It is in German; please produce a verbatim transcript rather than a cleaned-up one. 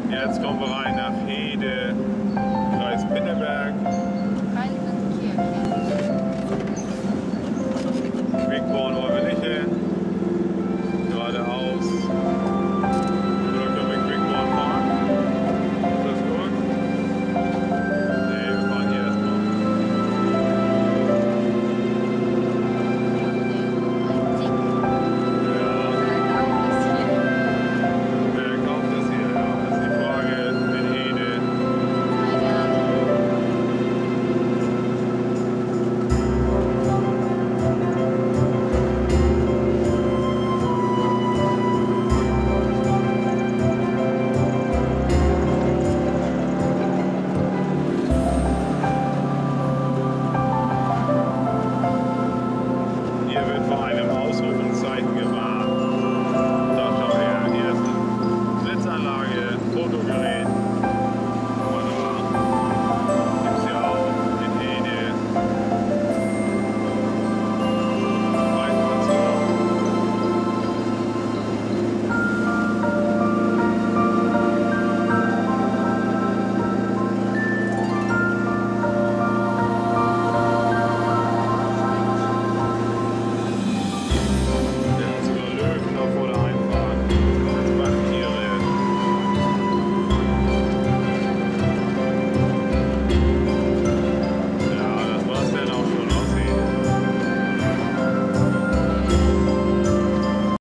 Jetzt kommen wir rein nach Hede, Kreis Pinneberg. Quickborn Oberwilliche, geradeaus. Oder können wir Quickborn fahren? Ist das gut? Nee, wir fahren hier erstmal. Ja. Wer kauft das hier? Ja, das ist die Frage in Hede. Hier wird vor einem Ausrufungszeichen gewarnt. Da schau her, hier ist eine Blitzanlage, Fotogerät.